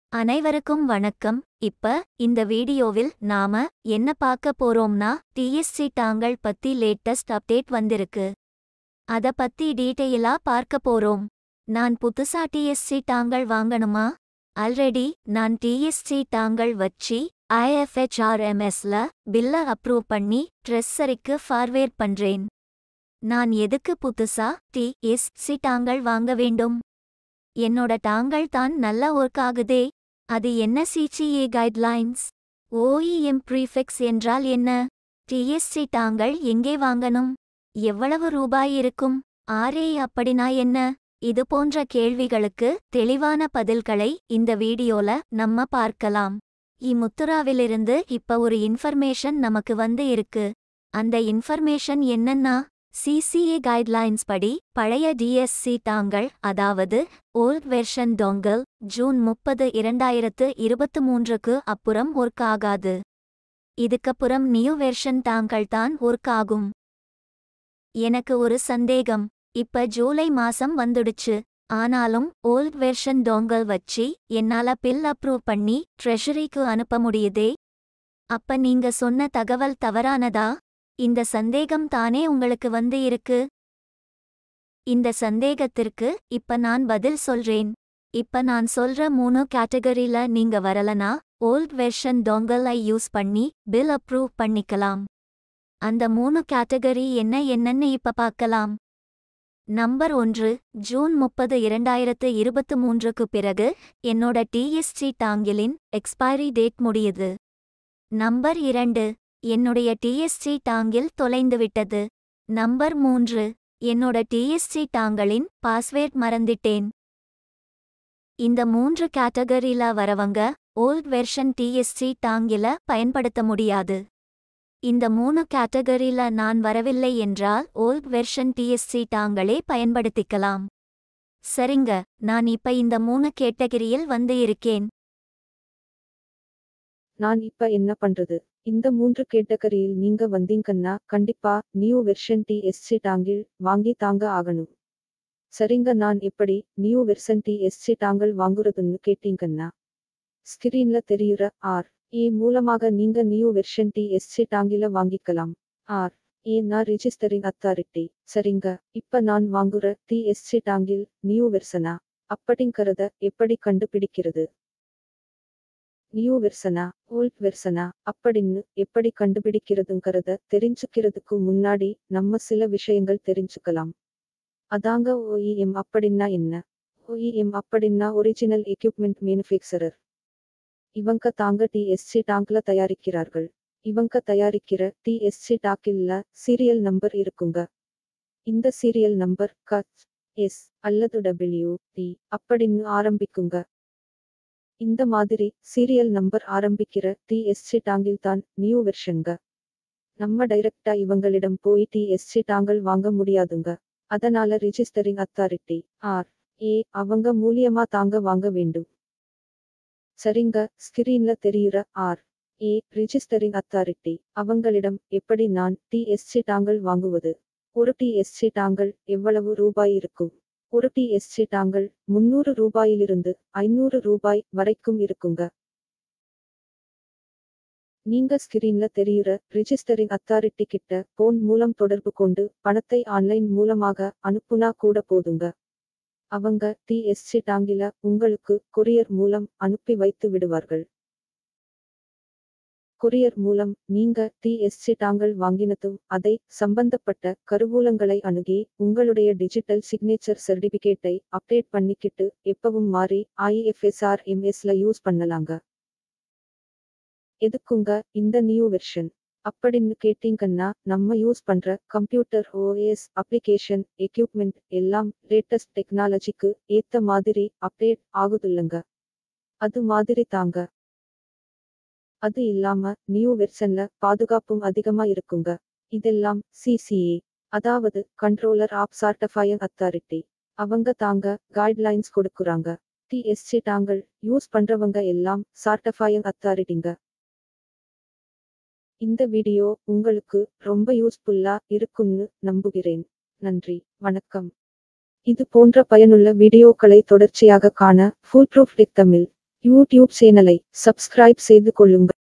அனைவருக்கும் வணக்கம். இப்ப இந்த வீடியோவில் நாம என்ன பார்க்க போறோம்னா டிஎஸ்சி டாங்கள் பத்தி லேட்டஸ்ட் அப்டேட் வந்திருக்கு. அத பத்தி டீட்டெயிலா பார்க்க போறோம். நான் புதுசா டிஎஸ்சி டாங்கள் வாங்கணுமா? ஆல்ரெடி நான் டிஎஸ்சி டாங்கள் வச்சி IFHRMSல பில்ல அப்ரூவ் பண்ணி ட்ரெஸ்ஸரிக்கு ஃபார்வேர்ட் பண்றேன். நான் எதுக்கு புதுசா டிஎஸ்சி டாங்கள் வாங்க வேண்டும்? என்னோட டாங்கள் தான் நல்லா ஒர்க் ஆகுதே. அது என்ன CCA கைட்லைன்ஸ்? OEM ப்ரீஃபிக்ஸ் என்றால் என்ன? டிஎஸ்சி டாங்கள் எங்கே வாங்கணும்? எவ்வளவு ரூபாய் இருக்கும்? RA அப்படினா என்ன? இது போன்ற கேள்விகளுக்கு தெளிவான பதில்களை இந்த வீடியோல நம்ம பார்க்கலாம். முத்துராவிலிருந்து இப்ப ஒரு இன்ஃபர்மேஷன் நமக்கு வந்து இருக்கு. அந்த இன்ஃபர்மேஷன் என்னன்னா, CCA கைட்லைன்ஸ் படி பழைய டிஎஸ்சி டாங்கள், அதாவது ஓல்ட் வெர்ஷன் டோங்கல், ஜூன் 30, 2023க்கு அப்புறம் ஒர்க் ஆகாது. இதுக்கப்புறம் நியூ வெர்ஷன் டாங்கள் தான் ஒர்க் ஆகும். எனக்கு ஒரு சந்தேகம். இப்ப ஜூலை மாசம் வந்துடுச்சு. ஆனாலும் ஓல்ட் வெர்ஷன் டோங்கல் வச்சி என்னால பில் அப்ரூவ் பண்ணி ட்ரெஷரிக்கு அனுப்ப முடியுதே. அப்ப நீங்க சொன்ன தகவல் தவறானதா? இந்த சந்தேகம் தானே உங்களுக்கு வந்து இருக்கு. இந்த சந்தேகத்திற்கு இப்ப நான் பதில் சொல்றேன். இப்ப நான் சொல்ற 3 கேட்டகரில நீங்க வரலனா ஓல்ட் வெர்ஷன் டோங்கல் யூஸ் பண்ணி பில் அப்ரூவ் பண்ணிக்கலாம். அந்த 3 கேட்டகரி என்னன்னு இப்ப பார்க்கலாம். நம்பர் 1, ஜூன் 30, 2023க்கு பிறகு என்னோட டிஎஸ்சி டாங்கிலின் எக்ஸ்பைரி டேட் முடியுது. நம்பர் 2, என்னுடைய டிஎஸ்சி டாங்கில் தொலைந்துவிட்டது. நம்பர் 3, என்னோட டிஎஸ்சி டாங்களின் பாஸ்வேர்ட் மறந்துட்டேன். இந்த 3 கேட்டகரில வரவங்க ஓல்ட் வெர்ஷன் டிஎஸ்சி டாங்கில பயன்படுத்த முடியாது. இந்த 3 கேட்டகரில நான் வரவில்லை என்றால் ஓல்ட் வெர்ஷன் டிஎஸ்சி டாங்களே பயன்படுத்திக்கலாம். சரிங்க, நான் இப்ப இந்த 3 கேட்டகரியில் வந்து இருக்கேன். நான் இப்ப என்ன பண்றது? இந்த 3 கேட்டகரியில் நீங்க வந்தீங்கன்னா கண்டிப்பா நியூ வெர்ஷன் டிஎஸ்சி டாங்கில் வாங்கி தாங்க ஆகணும். சரிங்க, நான் எப்படி நியூ வெர்ஷன் டிஎஸ்சி டாங்கல் வாங்குறதுன்னு கேட்டீங்கன்னா, ஸ்கிரீன்ல தெரியுற RA மூலமாக நீங்க நியூ வெர்ஷன் டிஎஸ்சி டாங்கில வாங்கிக்கலாம். RA னா ரிஜிஸ்டரிங் அத்தாரிட்டி. சரிங்க, இப்ப நான் வாங்குற டிஎஸ்சி டாங்கில் நியூ வெர்ஷனா அப்படிங்கறத எப்படி கண்டுபிடிக்கிறது? நியூ வெர்ஷனா ஓல்ட் வெர்ஷனா அப்படின்னு எப்படி கண்டுபிடிக்கிறதுங்கிறத தெரிஞ்சுக்கிறதுக்கு முன்னாடி நம்ம சில விஷயங்கள் தெரிஞ்சுக்கலாம். அதாங்க OEM அப்படின்னா என்ன? OEM அப்படின்னா ஒரிஜினல் எக்யூப்மெண்ட் மேனுஃபேக்சரர். இவங்க தாங்க டிஎஸ்சி டாங்க்ல தயாரிக்கிறார்கள். இவங்க தயாரிக்கிற டிஎஸ்சி டாக்கில்ல சீரியல் நம்பர் இருக்குங்க. இந்த சீரியல் நம்பர் KS அல்லது WT அப்படின்னு ஆரம்பிக்குங்க. இந்த மாதிரி சீரியல் நம்பர் ஆரம்பிக்கிற டிஎஸ்சி டாங்கில் தான் நியூ வெர்ஷன்ங்க. நம்ம டைரக்டா இவங்களிடம் போய் டிஎஸ்சி டாங்கல் வாங்க முடியாதுங்க. அதனால ரிஜிஸ்டரிங் அத்தாரிட்டி RA அவங்க மூலியமா தாங்க வாங்க வேண்டும். சரிங்க, ஸ்கிரீன்ல தெரியுற RA ரிஜிஸ்டரிங் அத்தாரிட்டி. அவங்களிடம் எப்படி நான் டிஎஸ்சி டாங்கல் வாங்குவது? ஒரு டிஎஸ்சி டாங்கல் எவ்வளவு ரூபாய் இருக்கும்? ஒரு டிஎஸ்சி டாங்கல் 300 ரூபாயிலிருந்து 500 ரூபாய் வரைக்கும் இருக்குங்க. நீங்க ஸ்கிரீன்ல தெரியுற ரிஜிஸ்டரிங் அத்தாரிட்டி கிட்ட போன் மூலம் தொடர்பு கொண்டு பணத்தை ஆன்லைன் மூலமாக அனுப்புனா கூட போதுங்க. அவங்க டிஎஸ்சி டாங்கில உங்களுக்கு கொரியர் மூலம் அனுப்பி வைத்து விடுவார்கள். கொரியர் மூலம் நீங்க டிஎஸ்சி டாங்கல் வாங்கினதும் அதை சம்பந்தப்பட்ட கருவூலங்களை அணுகி உங்களுடைய டிஜிட்டல் சிக்னேச்சர் சர்டிபிகேட்டை அப்டேட் பண்ணிக்கிட்டு எப்பவும் மாறி IFHRMSல யூஸ் பண்ணலாங்க. எதுக்குங்க இந்த நியூ வெர்ஷன் அப்படின்னு கேட்டீங்கன்னா, நம்ம யூஸ் பண்ற கம்ப்யூட்டர் OS அப்ளிகேஷன் எக்யூப்மெண்ட் எல்லாம் லேட்டஸ்ட் டெக்னாலஜிக்கு ஏத்த மாதிரி அப்டேட் ஆகுதுல்லங்க. அது மாதிரி தாங்க. அது இல்லாம நியூ வெர்ஷன்ல பாதுகாப்பும் அதிகமா இருக்குங்க. இதெல்லாம் CCA, அதாவது கண்ட்ரோலர் ஆப் சர்டிஃபையிங் அத்தாரிட்டி. அவங்க தாங்க கைட்லைன்ஸ் கொடுக்குறாங்க. டிஎஸ்சி டாங்கல் யூஸ் பண்றவங்க எல்லாம் சர்டிஃபையிங் அத்தாரிட்டிங்க. இந்த வீடியோ உங்களுக்கு ரொம்ப யூஸ்ஃபுல்லா இருக்கும்னு நம்புகிறேன். நன்றி, வணக்கம். இது போன்ற பயனுள்ள வீடியோக்களை தொடர்ச்சியாக காண full proof tech Tamil YouTube சேனலை சப்ஸ்கிரைப் செய்து கொள்ளுங்கள்.